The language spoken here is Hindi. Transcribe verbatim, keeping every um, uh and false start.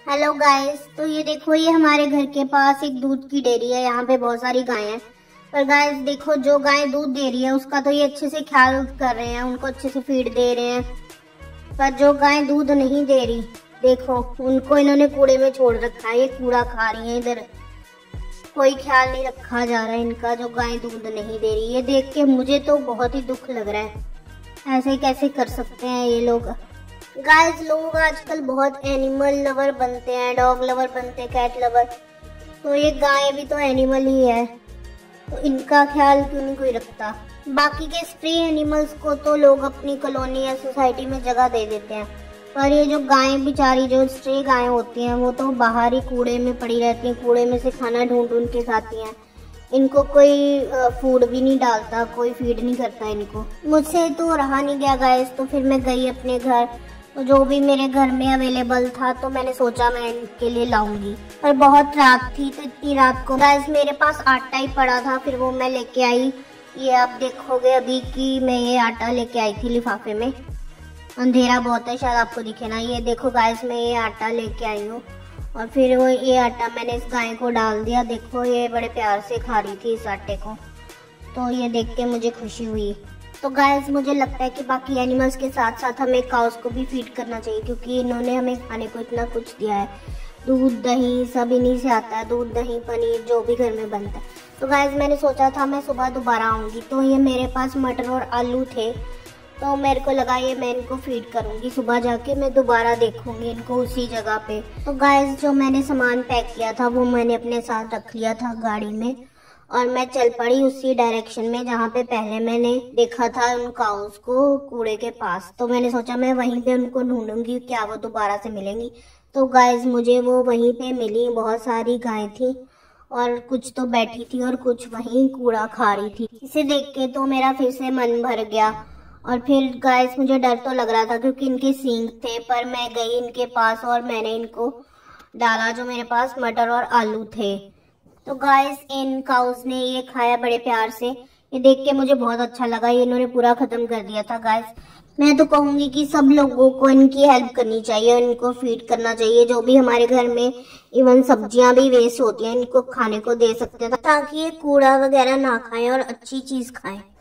हेलो गाइस, तो ये देखो, ये हमारे घर के पास एक दूध की डेयरी है। यहाँ पे बहुत सारी गायें हैं। पर गाइस देखो, जो गाय दूध दे रही है उसका तो ये अच्छे से ख्याल कर रहे हैं, उनको अच्छे से फीड दे रहे हैं। पर जो गाय दूध नहीं दे रही, देखो उनको इन्होंने कूड़े में छोड़ रखा है। ये कूड़ा खा रही है, इधर कोई ख्याल नहीं रखा जा रहा है इनका। जो गाय दूध नहीं दे रही, ये देख के मुझे तो बहुत ही दुख लग रहा है। ऐसे कैसे कर सकते हैं ये लोग। गाइस, लोग आजकल बहुत एनिमल लवर बनते हैं, डॉग लवर बनते हैं, कैट लवर। तो ये गाय भी तो एनिमल ही है, तो इनका ख्याल क्यों नहीं कोई रखता। बाकी के स्ट्रे एनिमल्स को तो लोग अपनी कॉलोनी या सोसाइटी में जगह दे देते हैं, पर ये जो गायें बेचारी, जो स्ट्रे गायें होती हैं, वो तो बाहर ही कूड़े में पड़ी रहती हैं। कूड़े में से खाना ढूंढ ढूंढ के खाती हैं। इनको कोई फूड भी नहीं डालता, कोई फीड नहीं करता इनको। मुझसे तो रहा नहीं गया गाइस, तो फिर मैं गई अपने घर। तो जो भी मेरे घर में अवेलेबल था, तो मैंने सोचा मैं इनके लिए लाऊंगी। पर बहुत रात थी, तो इतनी रात को गाइस मेरे पास आटा ही पड़ा था, फिर वो मैं लेके आई। ये आप देखोगे अभी कि मैं ये आटा लेके आई थी लिफाफे में। अंधेरा बहुत है, शायद आपको दिखे ना। ये देखो गाइस, मैं ये आटा लेके आई हूँ, और फिर वो ये आटा मैंने इस गाय को डाल दिया। देखो ये बड़े प्यार से खा रही थी इस आटे को, तो ये देख के मुझे खुशी हुई। तो गाइस, मुझे लगता है कि बाकी एनिमल्स के साथ साथ हमें काउस को भी फीड करना चाहिए, क्योंकि इन्होंने हमें खाने को इतना कुछ दिया है। दूध दही सब इन्हीं से आता है, दूध दही पनीर जो भी घर में बनता है। तो गाइस, मैंने सोचा था मैं सुबह दोबारा आऊँगी, तो ये मेरे पास मटर और आलू थे, तो मेरे को लगा ये मैं इनको फीड करूँगी। सुबह जाके मैं दोबारा देखूँगी इनको उसी जगह पे। तो गाइस, जो मैंने सामान पैक किया था वो मैंने अपने साथ रख लिया था गाड़ी में, और मैं चल पड़ी उसी डायरेक्शन में जहाँ पे पहले मैंने देखा था उन काउस को, कूड़े के पास। तो मैंने सोचा मैं वहीं पे उनको ढूंढूंगी, क्या वो दोबारा से मिलेंगी। तो गाइस, मुझे वो वहीं पे मिली। बहुत सारी गायें थी, और कुछ तो बैठी थी और कुछ वहीं कूड़ा खा रही थी। इसे देख के तो मेरा फिर से मन भर गया। और फिर गाइस, मुझे डर तो लग रहा था क्योंकि इनके सींग थे, पर मैं गई इनके पास और मैंने इनको डाला जो मेरे पास मटर और आलू थे। तो गाइस, इन काउस ने ये खाया बड़े प्यार से। ये देख के मुझे बहुत अच्छा लगा, ये इन्होंने पूरा खत्म कर दिया था। गाइस, मैं तो कहूंगी कि सब लोगों को इनकी हेल्प करनी चाहिए और इनको फीड करना चाहिए। जो भी हमारे घर में इवन सब्जियां भी वेस्ट होती हैं, इनको खाने को दे सकते हैं, ताकि ये कूड़ा वगैरह ना खाएं और अच्छी चीज खाएं।